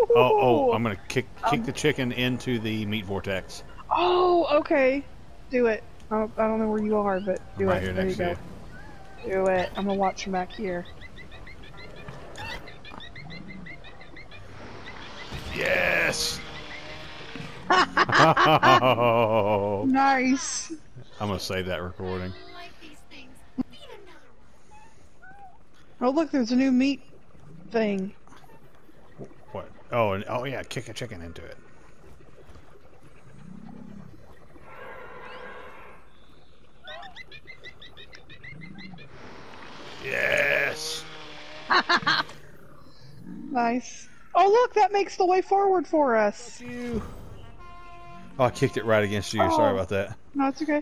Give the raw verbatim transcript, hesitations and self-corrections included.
Oh, oh, I'm gonna kick kick Um, the chicken into the meat vortex. Oh, okay. Do it. I don't, I don't know where you are, but I'm do right it. here There you next to go. you. Do it. I'm gonna watch from back here. Yes. Oh, Nice. I'm gonna save that recording. Oh, look, there's a new meat thing. What? Oh, and oh yeah, kick a chicken into it. Yes. Nice. Oh, look, that makes the way forward for us. You. Oh, I kicked it right against you. Sorry Oh, about that. no, it's okay.